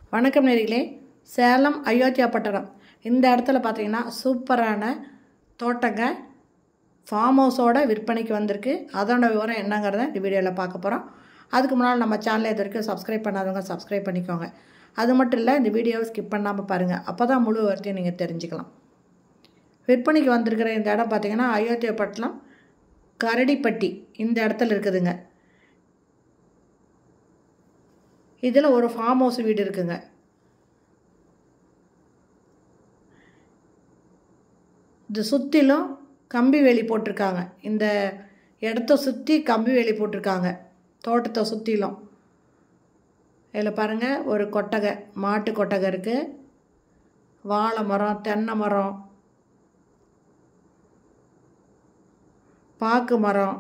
வணக்கம் நேயர்களே. சேலம் அயோத்தியாபட்டணம் இந்த இடத்துல பார்த்தீங்கன்னா சூப்பரான தோட்டங்க ஃபார்ம் ஹவுஸோட விற்பனைக்கு வந்திருக்கு. அதோட விவரம் என்னங்கிறத இந்த வீடியோவில் பார்க்க போகிறோம். அதுக்கு முன்னால் நம்ம சேனலை இது வரைக்கும் சப்ஸ்கிரைப் பண்ணாதவங்க சப்ஸ்கிரைப் பண்ணிக்கோங்க. அது மட்டும் இல்லை, இந்த வீடியோவை ஸ்கிப் பண்ணாமல் பாருங்கள். அப்போ தான் முழு விவரத்தையும் நீங்கள் தெரிஞ்சுக்கலாம். விற்பனைக்கு வந்திருக்கிற இந்த இடம் பார்த்திங்கன்னா அயோத்தியாபட்டணம் கரடிப்பட்டி இந்த இடத்துல இருக்குதுங்க. இதில் ஒரு ஃபார்ம் ஹவுஸ் வீடு இருக்குங்க. இது சுற்றிலும் கம்பி வேலி போட்டிருக்காங்க. இந்த இடத்த சுற்றி கம்பி வேலி போட்டிருக்காங்க. தோட்டத்தை சுற்றிலும் இதில் பாருங்கள், ஒரு கொட்டகை, மாட்டு கொட்டகை இருக்குது. வாழை மரம், தென்னை மரம், பாக்கு மரம்.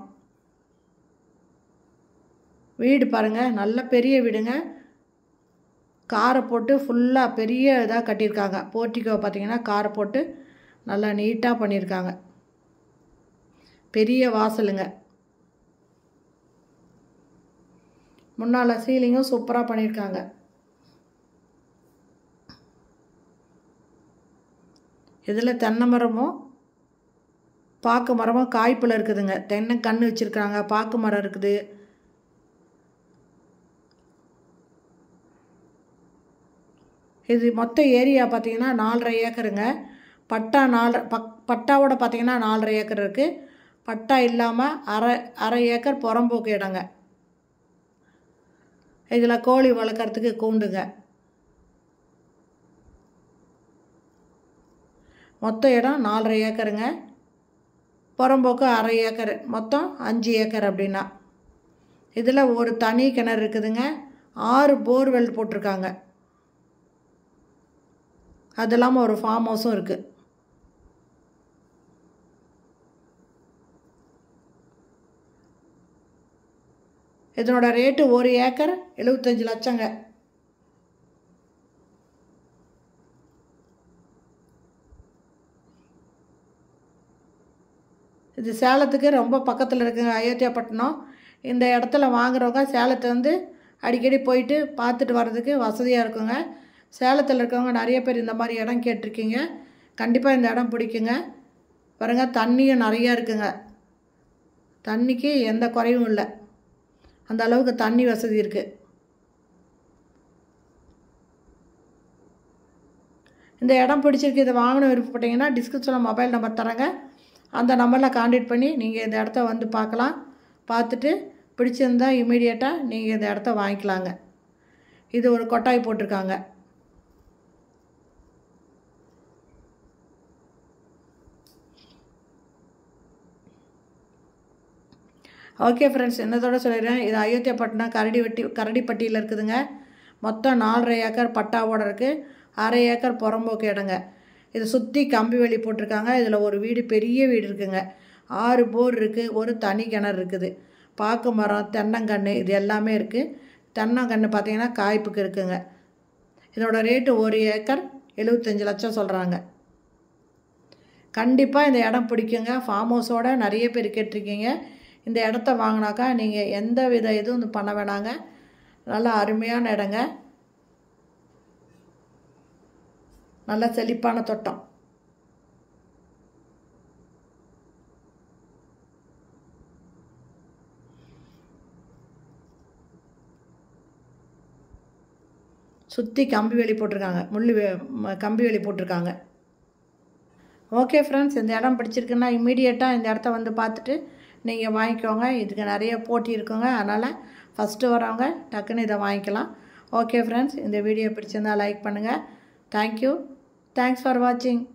வீடு பாருங்கள், நல்ல பெரிய வீடுங்க. காரை போட்டு ஃபுல்லாக பெரிய இதாக கட்டியிருக்காங்க. போர்ட்டிக்கோ பார்த்தீங்கன்னா காரை போட்டு நல்லா நீட்டாக பண்ணியிருக்காங்க. பெரிய வாசலுங்க. முன்னால் சீலிங்கும் சூப்பராக பண்ணியிருக்காங்க. இதில் தென்னை மரமும் பாக்கு மரமும் காய்ப்பில் இருக்குதுங்க. தென்னை கன்று வச்சுருக்காங்க. பாக்கு மரம் இருக்குது. இது மொத்த ஏரியா பார்த்தீங்கன்னா 4.5 ஏக்கருங்க. பட்டாவோட பார்த்தீங்கன்னா 4.5 ஏக்கர் இருக்குது. பட்டா இல்லாமல் அரை ஏக்கர் புறம்போக்கு இடங்க. இதில் கோழி வளர்க்குறதுக்கு கூண்டுங்க. மொத்த இடம் 4.5 ஏக்கருங்க. புறம்போக்கு அரை ஏக்கர், மொத்தம் 5 ஏக்கர் அப்படின்னா. இதில் ஒரு தனி கிணறு இருக்குதுங்க. 6 போர்வெல் போட்டிருக்காங்க. அது இல்லாமல் ஒரு ஃபார்ம் ஹவுஸும் இருக்குது. இதனோட ரேட்டு 1 ஏக்கர் 75 லட்சங்க. இது சேலத்துக்கு ரொம்ப பக்கத்தில் இருக்குங்க, அயோத்தியாபட்டணம். இந்த இடத்துல வாங்குறவங்க சேலத்தை வந்து அடிக்கடி போயிட்டு பார்த்துட்டு வர்றதுக்கு வசதியாக இருக்குங்க. சேலத்தில் இருக்கவங்க நிறைய பேர் இந்த மாதிரி இடம் கேட்டிருக்கீங்க. கண்டிப்பாக இந்த இடம் பிடிக்குங்க. பாருங்கள், தண்ணியும் நிறையா இருக்குங்க. தண்ணிக்கு எந்த குறைவும் இல்லை. அந்த அளவுக்கு தண்ணி வசதி இருக்குது. இந்த இடம் பிடிச்சிருக்கு, இதை வாங்கணும் விருப்பப்பட்டீங்கன்னா டிஸ்கிரிப்ஷனில் மொபைல் நம்பர் தரேங்க. அந்த நம்பரில் கான்டாக்ட் பண்ணி நீங்கள் இந்த இடத்த வந்து பார்க்கலாம். பார்த்துட்டு பிடிச்சிருந்தா இமீடியட்டாக நீங்கள் இந்த இடத்த வாங்கிக்கலாங்க. இது ஒரு கொட்டாய் போட்டிருக்காங்க. ஓகே ஃப்ரெண்ட்ஸ், என்னதோட சொல்லிடுறேன். இது அயோத்தியாபட்டணம் கரடிப்பட்டியில் இருக்குதுங்க. மொத்தம் 4.5 ஏக்கர் பட்டாவோட இருக்குது. அரை ஏக்கர் புறம்போக்கு இடங்க. இதை சுற்றி கம்பி வேலி போட்டிருக்காங்க. இதில் ஒரு வீடு, பெரிய வீடு இருக்குங்க. 6 போர் இருக்குது. ஒரு தனி கிணறு இருக்குது. பாக்கு மரம், தென்னங்கன்று இது எல்லாமே இருக்குது. தென்னங்கன்று பார்த்தீங்கன்னா காய்ப்புக்கு இருக்குங்க. இதோட ரேட்டு 1 ஏக்கர் 75 லட்சம் சொல்கிறாங்க. கண்டிப்பாக இந்த இடம் பிடிக்குங்க. ஃபார்ம் ஹவுஸோட நிறைய பேர் கேட்டிருக்கீங்க. இந்த இடத்த வாங்கினாக்கா நீங்கள் எந்த வித இதுவும் பண்ண வேணாங்க. நல்லா அருமையான இடங்க. நல்ல செழிப்பான தோட்டம். சுற்றி கம்பி வேலி போட்டிருக்காங்க. கம்பி வேலி போட்டிருக்காங்க. ஓகே ஃப்ரெண்ட்ஸ், இந்த இடம் பிடிச்சிருக்குன்னா இம்மீடியட்டாக இந்த இடத்த வந்து பார்த்துட்டு நீங்கள் வாங்கிக்கோங்க. இதுக்கு நிறைய போட்டி இருக்குங்க. அதனால் ஃபஸ்ட்டு வரவங்க டக்குன்னு இதை வாங்கிக்கலாம். ஓகே ஃப்ரெண்ட்ஸ், இந்த வீடியோ பிடிச்சிருந்தால் லைக் பண்ணுங்கள். தேங்க்யூ. தேங்க்ஸ் ஃபார் வாட்சிங்.